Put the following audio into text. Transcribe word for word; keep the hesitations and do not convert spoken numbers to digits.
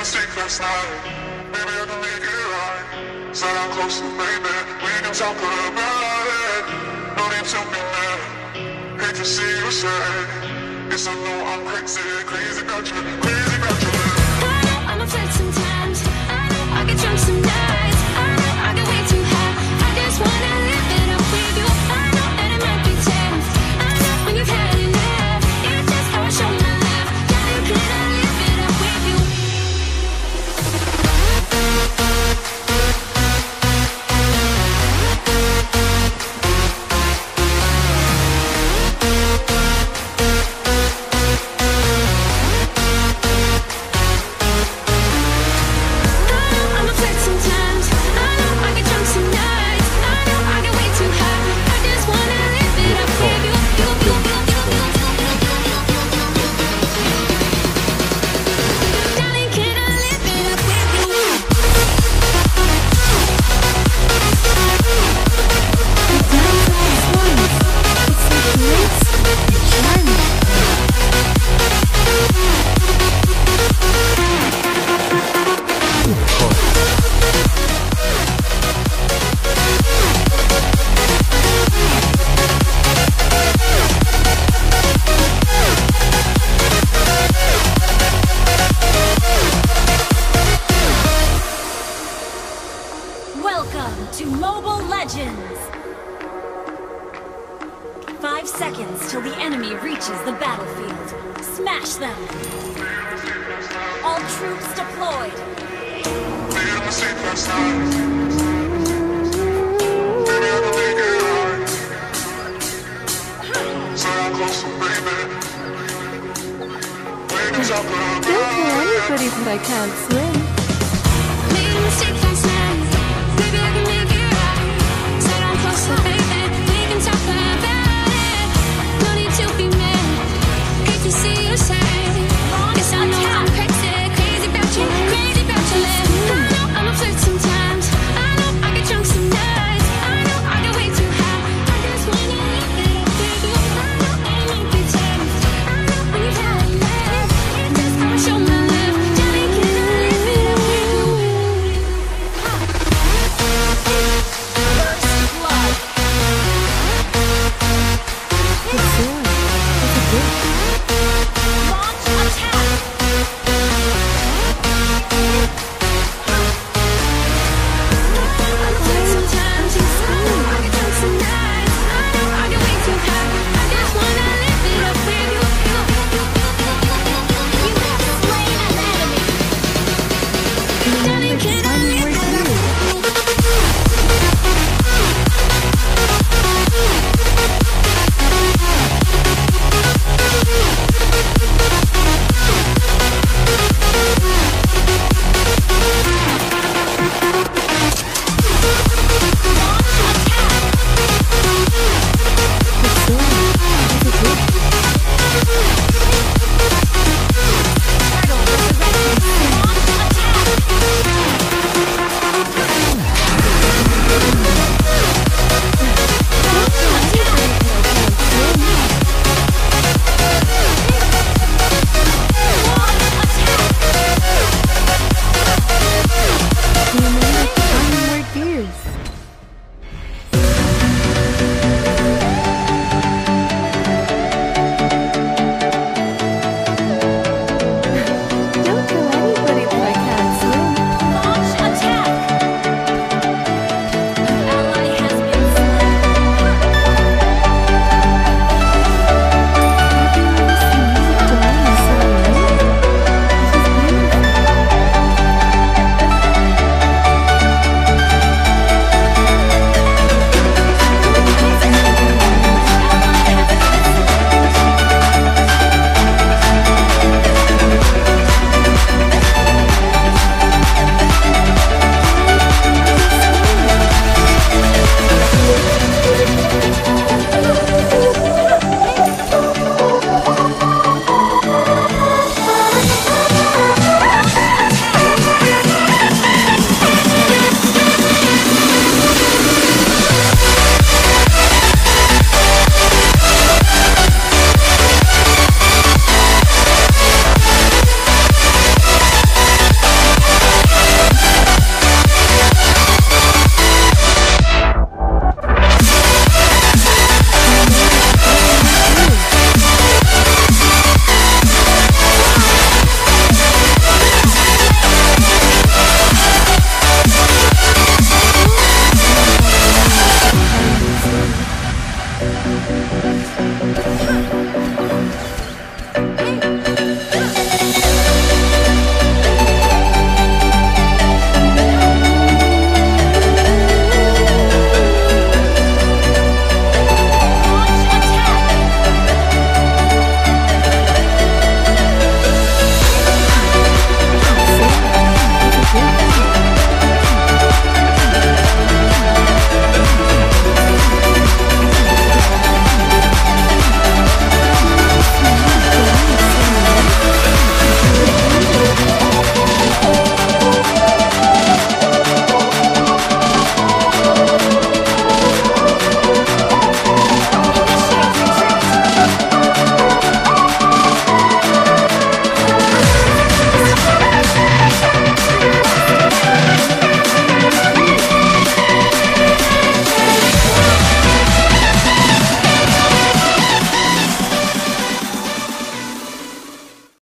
mistake last night. Maybe I can make it right. Sit down closer, baby. We can talk about it. No need to be mad. Hate to see you sad. Yes, I know I'm crazy, crazy about you, crazy about you. I know I'm a flirt sometimes. I know I get drunk some nights. I know I get way too high. I just wanna live it up with you. I know that it might be tense. I know when you've had enough. It's just how I show my love. Yeah, you cannot live it up with you. Welcome to Mobile Legends! Five seconds till the enemy reaches the battlefield. Smash them! All troops deployed! Made a mistake last night. Maybe I can make it right. Sit down closer, baby. We can talk about Don't tell it. anybody that I can't swim. Made a mistake last night. Maybe I can make it right. Sit down closer, baby. We can talk about it. No need to be mad. Hate to see you sad.